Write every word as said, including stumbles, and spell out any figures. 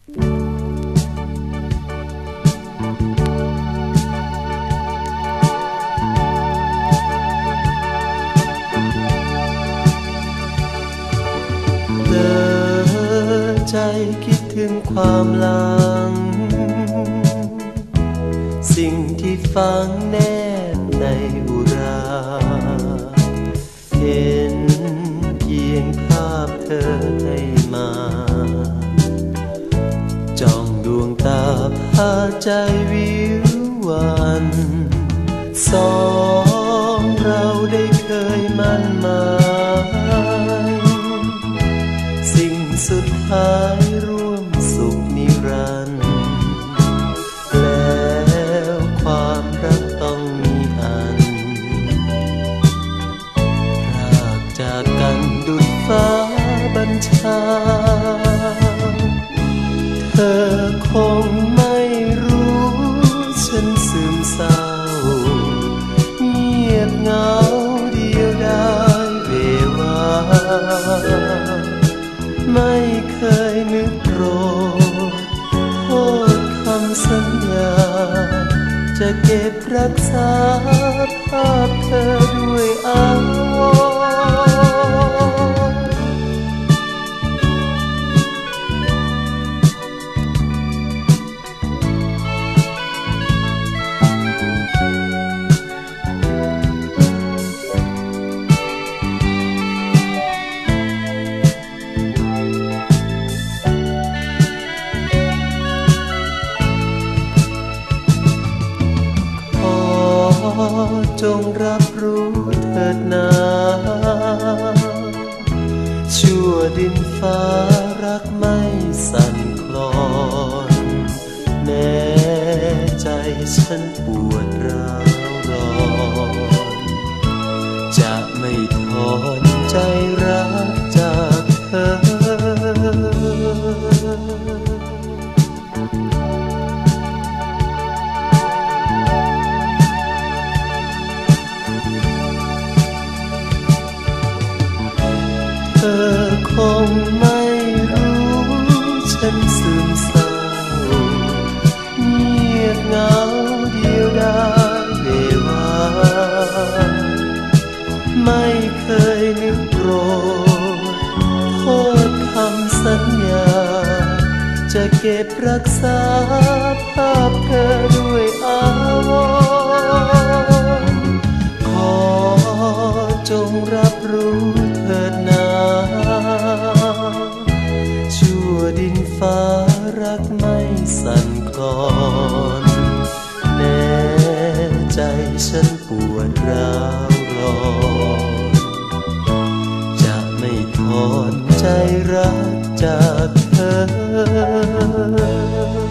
เดินใจคิดถึงความหลังสิ่งที่ฝังแนบในอุราเห็นเพียงภาพเธอให้มาจ้องดวงตาพาใจวิววันสองเราได้เคยมั่นหมายสิ่งสุดท้ายร่วมสุขนิรันดร์แล้วความรักต้องมีอันพรากจากกันดุจฟ้าบัญชาเธอคงไม่รู้ฉันซึมเศร้าเงียบเหงาเดียวดายเววาไม่เคยนึกโกรธโทษคำสัญญาจะเก็บรักษาภาพเธอด้วยอาวรณ์จงรับรู้เถิดนาชั่วดินฟ้ารักไม่สั่นคลอนแม้ใจฉันปวดร้าวร้อนจะไม่ถอนใจรักจากเธอเธอคงไม่รู้ฉันซึมเศร้าเงียบเหงาเดียวดายเววาไม่เคยนึกโกรธโทษคำสัญญาจะเก็บรักษาภาพเธอด้วยอาวรณ์ขอจงรับรู้เถิดนาชั่วดินฟ้ารักไม่สั่นคลอนแน่ใจฉันปวดร้าวร้อนจะไม่ถอนใจรักจากเธอ